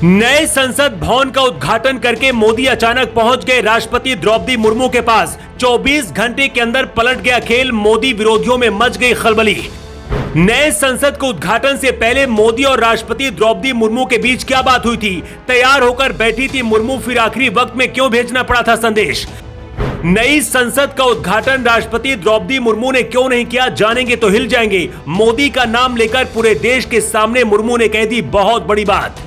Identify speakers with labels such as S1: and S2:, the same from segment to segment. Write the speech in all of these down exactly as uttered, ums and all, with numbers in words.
S1: नए संसद भवन का उद्घाटन करके मोदी अचानक पहुंच गए राष्ट्रपति द्रौपदी मुर्मू के पास। चौबीस घंटे के अंदर पलट गया खेल, मोदी विरोधियों में मच गई खलबली। नए संसद के उद्घाटन से पहले मोदी और राष्ट्रपति द्रौपदी मुर्मू के बीच क्या बात हुई थी? तैयार होकर बैठी थी मुर्मू, फिर आखिरी वक्त में क्यों भेजना पड़ा था संदेश? नई संसद का उद्घाटन राष्ट्रपति द्रौपदी मुर्मू ने क्यों नहीं किया, जानेंगे तो हिल जाएंगे। मोदी का नाम लेकर पूरे देश के सामने मुर्मू ने कह दी बहुत बड़ी बात।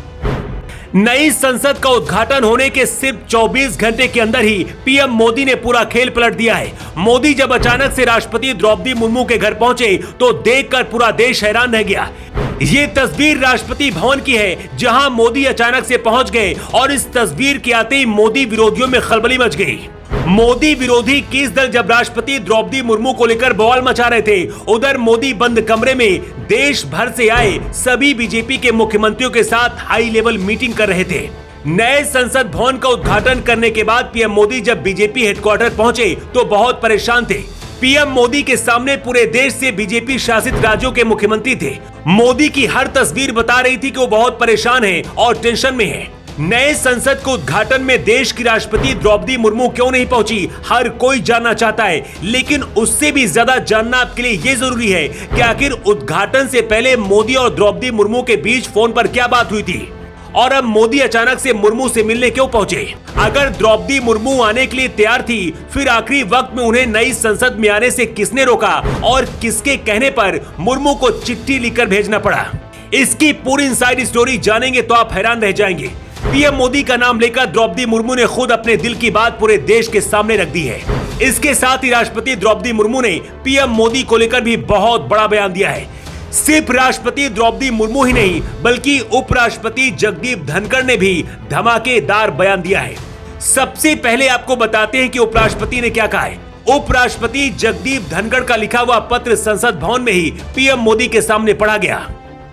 S1: नई संसद का उद्घाटन होने के सिर्फ चौबीस घंटे के अंदर ही पीएम मोदी ने पूरा खेल पलट दिया है। मोदी जब अचानक से राष्ट्रपति द्रौपदी मुर्मू के घर पहुंचे तो देखकर पूरा देश हैरान रह गया। ये तस्वीर राष्ट्रपति भवन की है जहां मोदी अचानक से पहुंच गए और इस तस्वीर के आते ही मोदी विरोधियों में खलबली मच गई। मोदी विरोधी किस दल जब राष्ट्रपति द्रौपदी मुर्मू को लेकर बवाल मचा रहे थे, उधर मोदी बंद कमरे में देश भर से आए सभी बीजेपी के मुख्यमंत्रियों के साथ हाई लेवल मीटिंग कर रहे थे। नए संसद भवन का उद्घाटन करने के बाद पीएम मोदी जब बीजेपी हेडक्वार्टर पहुंचे तो बहुत परेशान थे। पीएम मोदी के सामने पूरे देश से बीजेपी शासित राज्यों के मुख्यमंत्री थे। मोदी की हर तस्वीर बता रही थी कि वो बहुत परेशान है और टेंशन में है। नए संसद के उद्घाटन में देश की राष्ट्रपति द्रौपदी मुर्मू क्यों नहीं पहुंची, हर कोई जानना चाहता है। लेकिन उससे भी ज्यादा जानना आपके लिए ये जरूरी है कि आखिर उद्घाटन से पहले मोदी और द्रौपदी मुर्मू के बीच फोन पर क्या बात हुई थी और अब मोदी अचानक से मुर्मू से मिलने क्यों पहुंचे। अगर द्रौपदी मुर्मू आने के लिए तैयार थी, फिर आखिरी वक्त में उन्हें नई संसद में आने से किसने रोका और किसके कहने पर मुर्मू को चिट्ठी लिखकर भेजना पड़ा। इसकी पूरी इनसाइड स्टोरी जानेंगे तो आप हैरान रह जाएंगे। पीएम मोदी का नाम लेकर द्रौपदी मुर्मू ने खुद अपने दिल की बात पूरे देश के सामने रख दी है। इसके साथ ही राष्ट्रपति द्रौपदी मुर्मू ने पीएम मोदी को लेकर भी बहुत बड़ा बयान दिया है। सिर्फ राष्ट्रपति द्रौपदी मुर्मू ही नहीं बल्कि उपराष्ट्रपति जगदीप धनखड़ ने भी धमाकेदार बयान दिया है। सबसे पहले आपको बताते हैं कि उपराष्ट्रपति ने क्या कहा है। उपराष्ट्रपति जगदीप धनखड़ का लिखा हुआ पत्र संसद भवन में ही पीएम मोदी के सामने पढ़ा गया।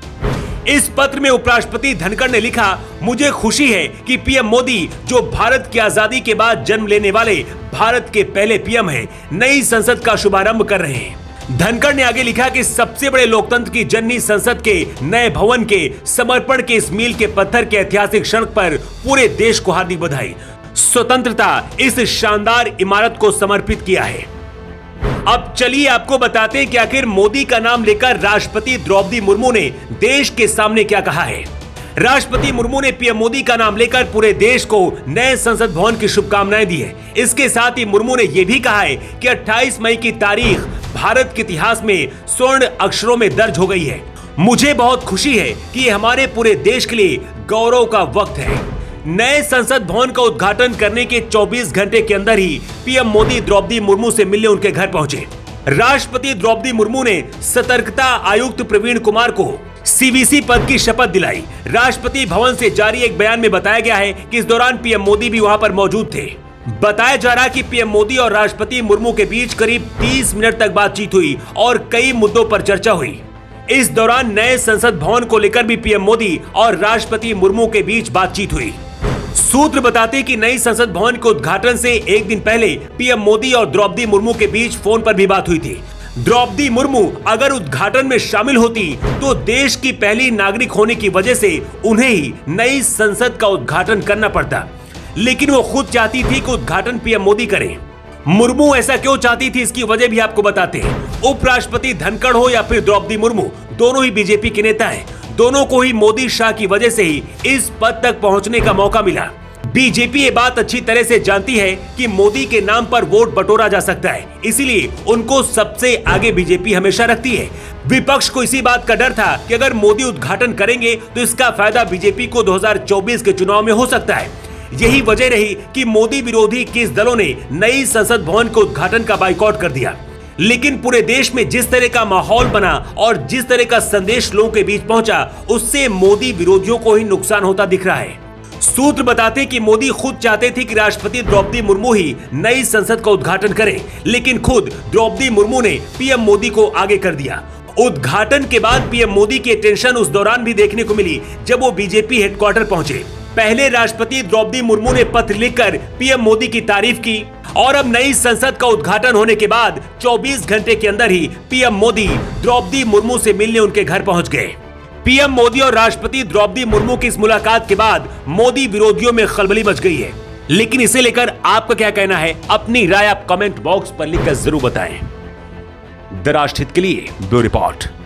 S1: इस पत्र में उपराष्ट्रपति धनखड़ ने लिखा, मुझे खुशी है कि पीएम मोदी जो भारत की आजादी के बाद जन्म लेने वाले भारत के पहले पीएम हैं, नई संसद का शुभारंभ कर रहे हैं। धनखड़ ने आगे लिखा कि सबसे बड़े लोकतंत्र की जननी संसद के नए भवन के समर्पण के इस मील के पत्थर के ऐतिहासिक क्षण पर पूरे देश को हार्दिक बधाई। स्वतंत्रता इस शानदार इमारत को समर्पित किया है। अब चलिए आपको बताते हैं कि आखिर मोदी का नाम लेकर राष्ट्रपति द्रौपदी मुर्मू ने देश के सामने क्या कहा है। राष्ट्रपति मुर्मू ने पीएम मोदी का नाम लेकर पूरे देश को नए संसद भवन की शुभकामनाएं दी है। इसके साथ ही मुर्मू ने यह भी कहा है कि अट्ठाईस मई की तारीख भारत के इतिहास में स्वर्ण अक्षरों में दर्ज हो गई है। मुझे बहुत खुशी है कि ये हमारे पूरे देश के लिए गौरव का वक्त है। नए संसद भवन का उद्घाटन करने के चौबीस घंटे के अंदर ही पीएम मोदी द्रौपदी मुर्मू से मिलने उनके घर पहुंचे। राष्ट्रपति द्रौपदी मुर्मू ने सतर्कता आयुक्त प्रवीण कुमार को सीवीसी पद की शपथ दिलाई। राष्ट्रपति भवन से जारी एक बयान में बताया गया है कि इस दौरान पीएम मोदी भी वहां पर मौजूद थे। बताया जा रहा है कि पीएम मोदी और राष्ट्रपति मुर्मू के बीच करीब तीस मिनट तक बातचीत हुई और कई मुद्दों पर चर्चा हुई। इस दौरान नए संसद भवन को लेकर भी पीएम मोदी और राष्ट्रपति मुर्मू के बीच बातचीत हुई। सूत्र बताते हैं कि नई संसद भवन के उद्घाटन से एक दिन पहले पीएम मोदी और द्रौपदी मुर्मू के बीच फोन पर भी बात हुई थी। द्रौपदी मुर्मू अगर उद्घाटन में शामिल होती तो देश की पहली नागरिक होने की वजह से उन्हें ही नई संसद का उद्घाटन करना पड़ता, लेकिन वो खुद चाहती थी कि उद्घाटन पीएम मोदी करें। मुर्मू ऐसा क्यों चाहती थी, इसकी वजह भी आपको बताते हैं। उपराष्ट्रपति धनखड़ हो या फिर द्रौपदी मुर्मू, दोनों ही बीजेपी के नेता हैं। दोनों को ही मोदी शाह की वजह से ही इस पद तक पहुंचने का मौका मिला। बीजेपी ये बात अच्छी तरह से जानती है कि मोदी के नाम पर वोट बटोरा जा सकता है, इसीलिए उनको सबसे आगे बीजेपी हमेशा रखती है। विपक्ष को इसी बात का डर था कि अगर मोदी उद्घाटन करेंगे तो इसका फायदा बीजेपी को दो हज़ार चौबीस के चुनाव में हो सकता है। यही वजह रही कि मोदी विरोधी किस दलों ने नई संसद भवन के उद्घाटन का बाइकआउट कर दिया। लेकिन पूरे देश में जिस तरह का माहौल बना और जिस तरह का संदेश लोगों के बीच पहुंचा, उससे मोदी विरोधियों को ही नुकसान होता दिख रहा है। सूत्र बताते कि मोदी खुद चाहते थे कि राष्ट्रपति द्रौपदी मुर्मू ही नई संसद का उद्घाटन करें, लेकिन खुद द्रौपदी मुर्मू ने पीएम मोदी को आगे कर दिया। उद्घाटन के बाद पीएम मोदी की टेंशन उस दौरान भी देखने को मिली जब वो बीजेपी हेडक्वार्टर पहुंचे। पहले राष्ट्रपति द्रौपदी मुर्मू ने पत्र लिखकर पीएम मोदी की तारीफ की और अब नई संसद का उद्घाटन होने के बाद चौबीस घंटे के अंदर ही पीएम मोदी द्रौपदी मुर्मू से मिलने उनके घर पहुंच गए। पीएम मोदी और राष्ट्रपति द्रौपदी मुर्मू की इस मुलाकात के बाद मोदी विरोधियों में खलबली मच गई है। लेकिन इसे लेकर आपका क्या कहना है? अपनी राय आप कमेंट बॉक्स पर लिखकर जरूर बताएं। द राष्ट्रहित के लिए ब्यूरो रिपोर्ट।